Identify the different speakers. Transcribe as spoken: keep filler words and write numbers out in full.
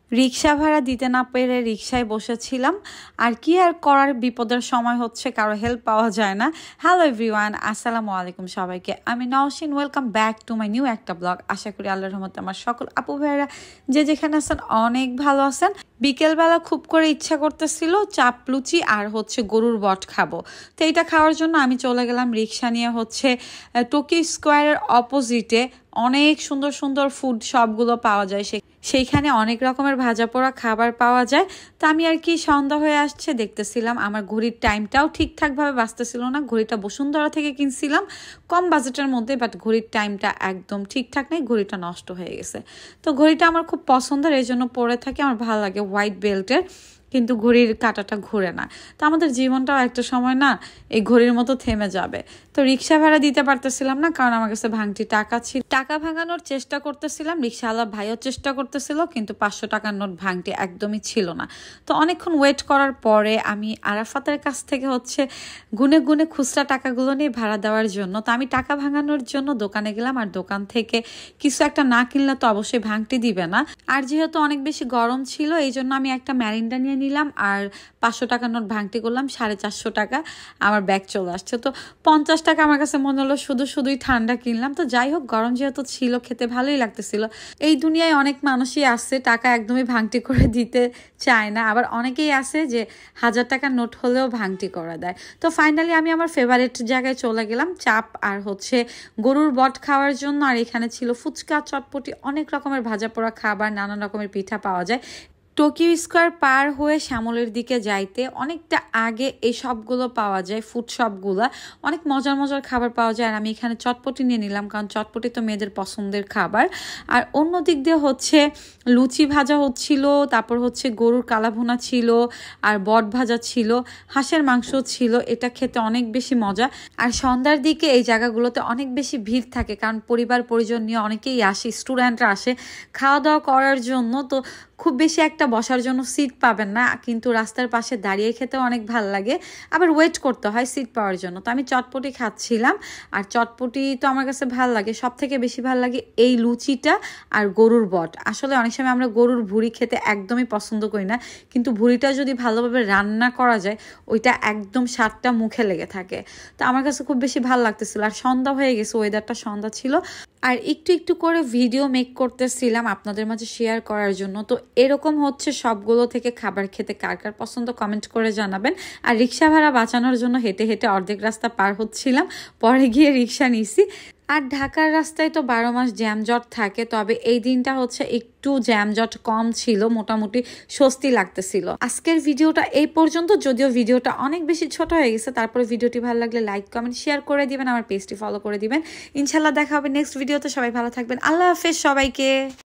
Speaker 1: রিক্সা ভাড়া দিতে না পেরে রিক্সায় বসেছিলাম। আর কি আর করার, বিপদের সময় হচ্ছে, কারো হেল্প পাওয়া যায় না। হ্যালো এভরিওয়ান, আসসালামু আলাইকুম সবাইকে। আমি Nowshin, welcome back to my new একটা ব্লগ। আশা করি আল্লাহর রহমতে আমার সকল আপু ভাইয়েরা যে যেখানে আছেন অনেক ভালো আছেন। বিকেলবেলা খুব করে ইচ্ছা করতেছিল চাপ লুচি আর হচ্ছে গরুর বট খাবো। তো এইটা খাওয়ার জন্য আমি চলে গেলাম রিক্সা নিয়ে হচ্ছে টোকিও স্কোয়ারের অপোজিটে অনেক সুন্দর সুন্দর ফুড শপগুলো পাওয়া যায়। সে সেইখানে অনেক রকমের ভাজা পোড়া খাবার পাওয়া যায়। তো আমি আর কি সন্ধ্যা হয়ে আসছে দেখতেছিলাম, আমার ঘড়ির টাইমটাও ঠিকঠাকভাবে বাঁচতেছিল না। ঘড়িটা বসুন্ধরা থেকে কিনছিলাম কম বাজেটের মধ্যে, বাট ঘড়ির টাইমটা একদম ঠিকঠাক নেই, ঘড়িটা নষ্ট হয়ে গেছে। তো ঘড়িটা আমার খুব পছন্দের, এই জন্য পরে থাকি, আমার ভালো লাগে হোয়াইট বেল্টের, কিন্তু ঘড়ির কাঁটাটা ঘুরে না। তো আমাদের জীবনটাও একটা সময় না এই ঘড়ির মতো থেমে যাবে। তো রিক্সা ভাড়া দিতে পারতেছিলাম না, কারণ আমার কাছে ভাঙতি টাকা ছিল। টাকা ভাঙানোর চেষ্টা করতেছিলাম, রিক্সাওয়ালা ভাইও চেষ্টা করতেছিল, কিন্তু পাঁচশো টাকার নোট ভাঙতি একদমই ছিল না। তো অনেকক্ষণ ওয়েট করার পরে আমি আরাফাতের কাছ থেকে হচ্ছে গুনে গুনে খুচরা টাকাগুলো নিয়ে ভাড়া দেওয়ার জন্য, তো আমি টাকা ভাঙানোর জন্য দোকানে গেলাম। আর দোকান থেকে কিছু একটা না কিনলে তো অবশ্যই ভাঙতি দিবে না। আর যেহেতু অনেক বেশি গরম ছিল, এই জন্য আমি একটা ম্যারিন্ডা নিয়ে নিলাম আর পাঁচশো টাকার নোট ভাঙতি করলাম, সাড়ে চারশো টাকা আমার ব্যাগ চলে আসছে। তো পঞ্চাশ টাকা আমার কাছে মনে হলো শুধু শুধুই ঠান্ডা কিনলাম। তো যাই হোক, গরম যেহেতু ছিল, খেতে ভালোই লাগতেছিল। এই দুনিয়ায় অনেক মানুষই আছে টাকা একদমই ভাঙতি করে দিতে চায় না, আবার অনেকেই আছে যে হাজার টাকার নোট হলেও ভাঙতি করে দেয়। তো ফাইনালি আমি আমার ফেভারিট জায়গায় চলে গেলাম, চাপ আর হচ্ছে গরুর বট খাওয়ার জন্য। আর এখানে ছিল ফুচকা, চটপটি, অনেক রকমের ভাজা পোড়া খাবার, নানান রকমের পিঠা পাওয়া যায়। টোকিও স্কোয়ার পার হয়ে শ্যামলের দিকে যাইতে অনেকটা আগে এই সবগুলো পাওয়া যায়, ফুড শপগুলো, অনেক মজার মজার খাবার পাওয়া যায়। আর আমি এখানে চটপটি নিয়ে নিলাম, কারণ চটপটি তো মেয়েদের পছন্দের খাবার। আর অন্য দিক দিয়ে হচ্ছে লুচি ভাজা হচ্ছিল, তারপর হচ্ছে গরুর কালাভুনা ছিল, আর বট ভাজা ছিল, হাঁসের মাংস ছিল। এটা খেতে অনেক বেশি মজা। আর সন্ধ্যার দিকে এই জায়গাগুলোতে অনেক বেশি ভিড় থাকে, কারণ পরিবার পরিজন নিয়ে অনেকেই আসে, স্টুডেন্টরা আসে খাওয়া দাওয়া করার জন্য। তো খুব বেশি একটা বসার জন্য সিট পাবেন না, কিন্তু রাস্তার পাশে দাঁড়িয়ে খেতে অনেক ভাল লাগে, আবার ওয়েট করতে হয় সিট পাওয়ার জন্য। তো আমি চটপটি খাচ্ছিলাম, আর চটপটি তো আমার কাছে ভাল লাগে। সব থেকে বেশি ভাল লাগে এই লুচিটা আর গরুর বট। আসলে অনেক সময় আমরা গরুর ভুঁড়ি খেতে একদমই পছন্দ করি না, কিন্তু ভুঁড়িটা যদি ভালোভাবে রান্না করা যায় ওইটা একদম স্বাদটা মুখে লেগে থাকে। তো আমার কাছে খুব বেশি ভাল লাগতেছিল। আর সন্ধ্যা হয়ে গেছে, ওয়েদারটা সন্ধ্যা ছিল, আর একটু একটু করে ভিডিও মেক করতেছিলাম আপনাদের মাঝে শেয়ার করার জন্য। তো এরকম হচ্ছে সবগুলো থেকে খাবার খেতে কার কার পছন্দ কমেন্ট করে জানাবেন। আর রিক্সা ভাড়া বাঁচানোর জন্য হেঁটে হেঁটে অর্ধেক রাস্তা পার হচ্ছিলাম, পরে গিয়ে রিক্সা নিছি। আর ঢাকার রাস্তায় তো বারো মাস জ্যামজট থাকে, তবে এই দিনটা হচ্ছে একটু জ্যামজট কম ছিল, মোটামুটি স্বস্তি লাগতেছিল। আজকের ভিডিওটা এই পর্যন্ত, যদিও ভিডিওটা অনেক বেশি ছোট হয়ে গেছে। তারপরে ভিডিওটি ভালো লাগলে লাইক কমেন্ট শেয়ার করে দিবেন, আমার পেজটি ফলো করে দিবেন। ইনশাল্লাহ দেখা হবে নেক্সট ভিডিওতে। সবাই ভালো থাকবেন, আল্লাহ হাফেজ সবাইকে।